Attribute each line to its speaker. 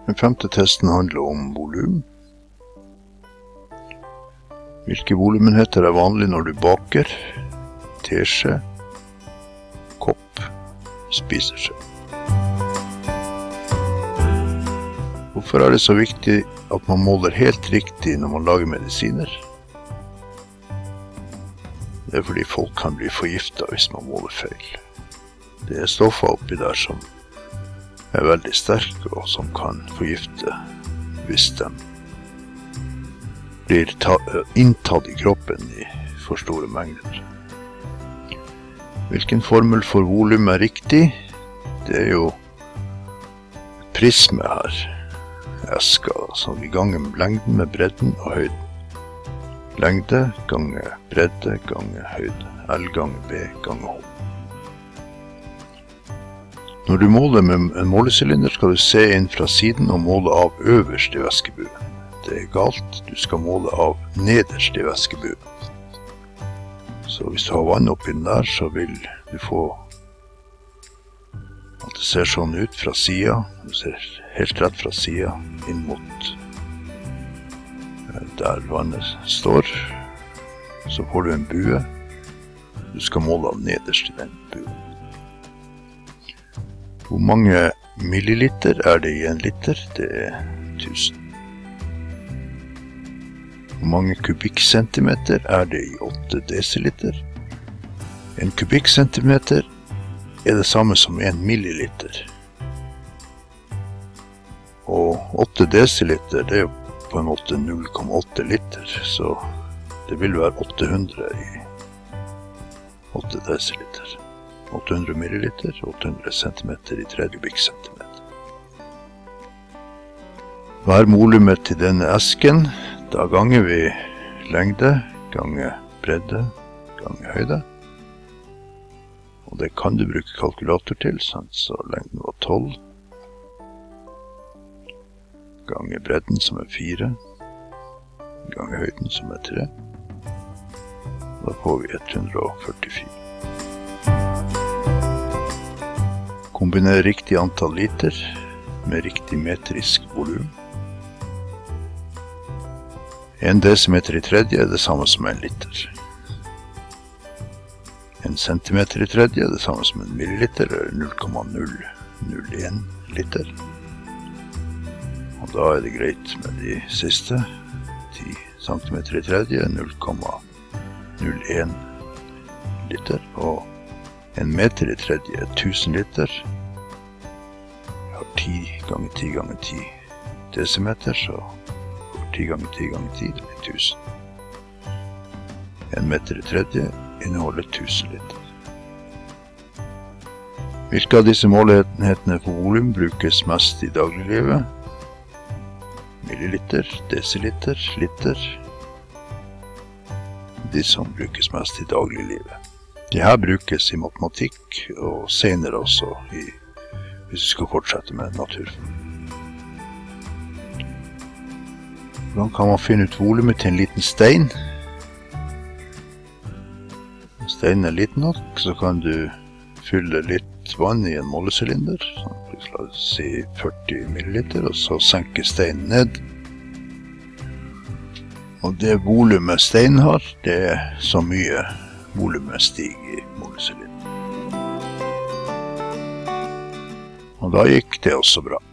Speaker 1: Den femte testen handler om volum. Hvilke volumenheter er vanlig når du baker, teskje, kopp, spiseskje? Hvorfor er det så viktig at man måler helt riktig når man lager medisiner? Det er fordi folk kan bli forgiftet hvis man måler feil. Det er stoffer oppi der som er veldig sterke og som kan forgifte hvis de blir inntatt i kroppen i for store mengder. Hvilken formel for volum er riktig? Det er jo et prisme her, eska, så vi ganger lengden med bredden og høyden. Lengde ganger bredde ganger høyde, L ganger B ganger H. Når du måler med en målesylinder skal du se inn fra siden og måle av øverst i væskebuen. Det er galt, du skal måle av nederst i væskebuen. Så hvis du har vann oppi den der, så vil du få at det ser sånn ut fra siden. Du ser helt rett fra siden inn mot der vannet står. Så får du en bue. Du skal måle av nederst i den buen. Hvor mange milliliter er det i en liter? Det er 1000. Hvor mange kubikkcentimeter er det i 8 desiliter? En kubikkcentimeter er det samme som 1 milliliter. Og 8 desiliter, det er jo på en måte 0,8 liter, så det vil være 800 i 8 desiliter. 800 milliliter, 800 centimeter i 3 kubikkcentimeter. Hva er volumet til denne esken? Da ganger vi lengde, ganger bredde, ganger høyde. Og det kan du bruke kalkulator til, så lengden var 12. Ganger bredden som er 4. Ganger høyden som er 3. Da får vi 144. Kombiner riktig antall liter med riktig metrisk volum. 1 desimeter i tredje er det samme som 1 liter. 1 centimeter i tredje er det samme som 1 milliliter, eller 0,001 liter. Og da er det greit med de siste. 10 centimeter i tredje er 0,01 liter, og 1 meter i tredje er 1000 liter. Vi har 10 ganger 10 ganger 10 desimeter, så 10 ganger 10 ganger 10, det blir 1000. 1 meter i tredje inneholder 1000 liter. Hvilke av disse målenhetene for volum brukes mest i dagliglivet? Milliliter, desiliter, liter. De som brukes mest i dagliglivet. De her brukes i matematikk, og senere også hvis du skal fortsette med naturfag. Hvordan kan man finne ut volumet til en liten stein? Hvis steinen er liten nok, så kan du fylle litt vann i en målesylinder, la oss si 40 milliliter, og så senke steinen ned. Og det volumet steinen har, det er så mye volumet stiger i målesylinderen. Og da gikk det også bra.